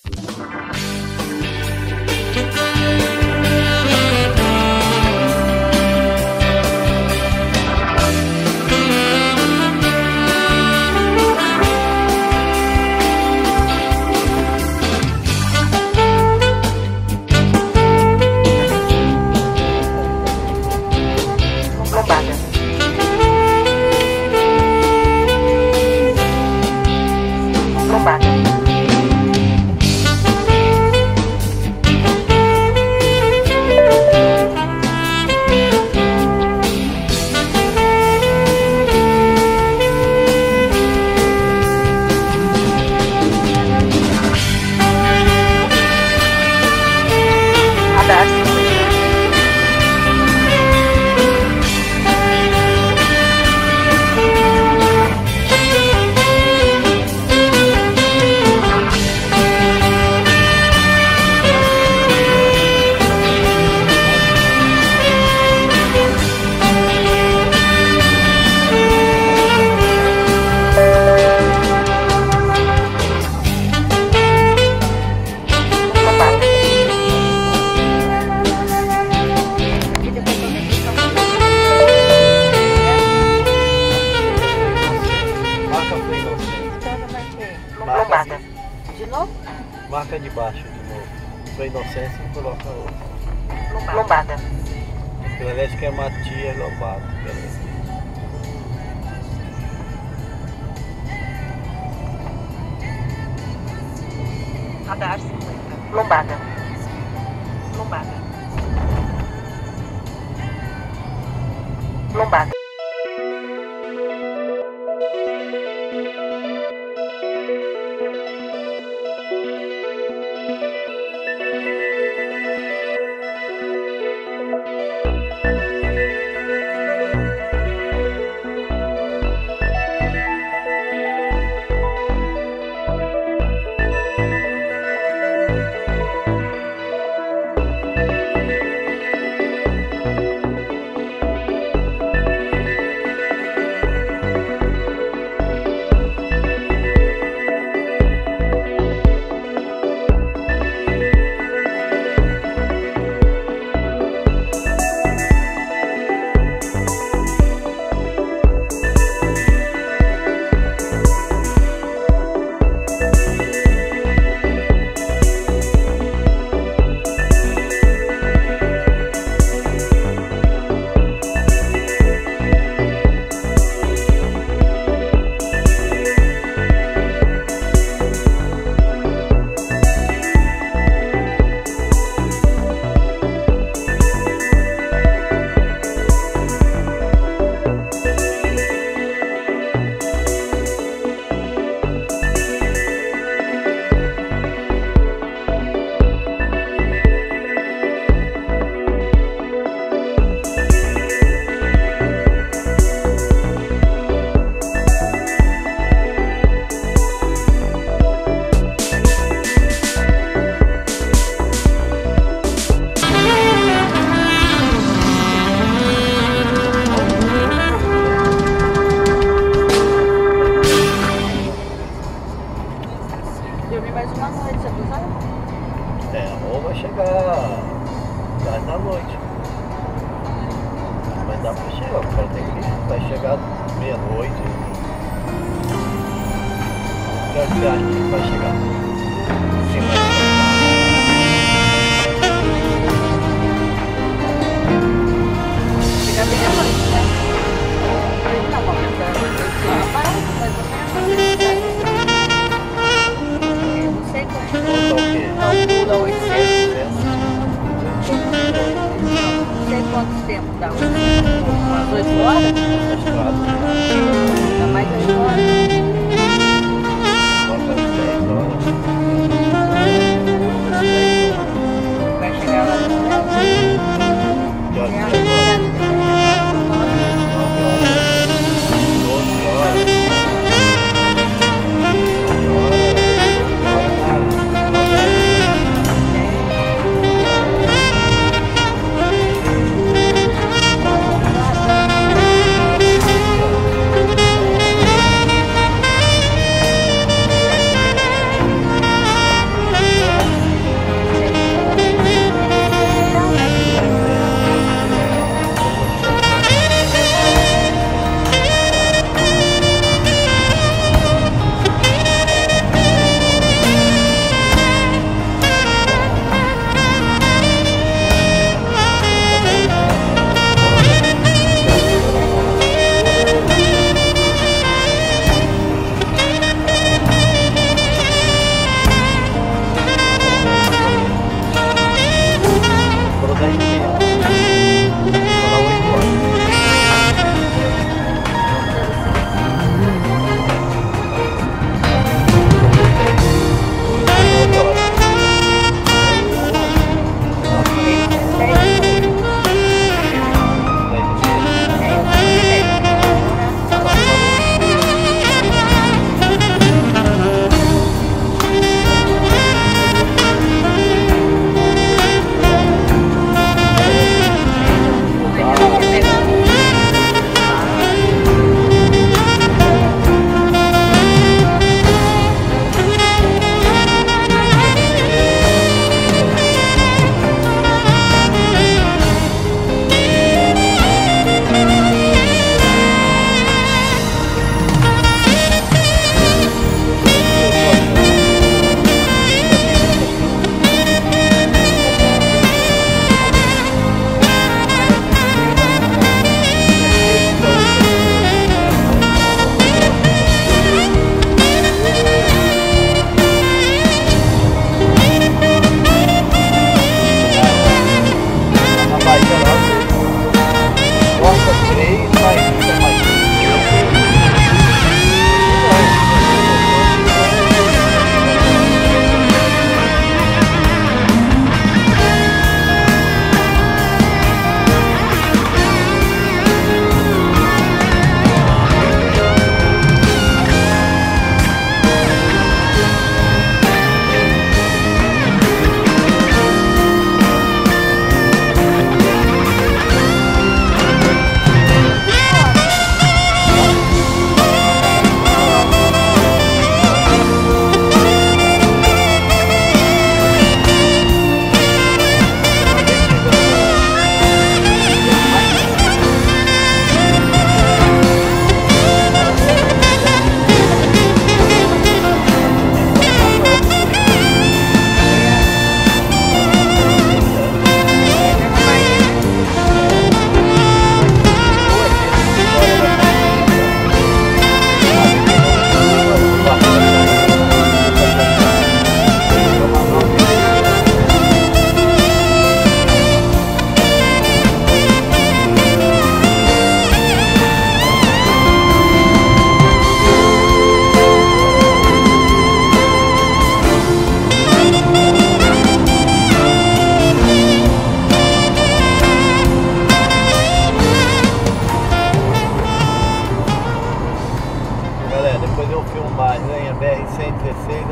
De novo? Marca de baixo de novo. Para inocência e coloca outra. Lombada. Aquilo ali acho que é Matias Lobato. Radar 50. Lombada. Lombada. Lombada. Dormir mais uma noite, você sabe? Ou vai chegar tarde da noite. Mas dá pra chegar, o cara tem que vai chegar meia-noite. Que hora você acha que vai chegar? Sim, vai chegar. Chegar meia-noite, né? Tá bom, não sei quanto. Volta o quê? Calcula 800. Não sei quanto tempo dá. Umas 8 horas? Dá mais 8 horas. Volta 10 horas. Vai chegar lá no Brasil. Que hora que é agora? 9 horas. 12 horas.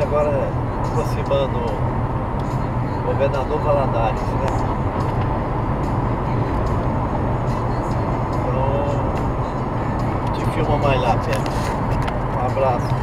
agora aproximando o Governador Valadares, né? Então, te filma mais lá perto. Um abraço.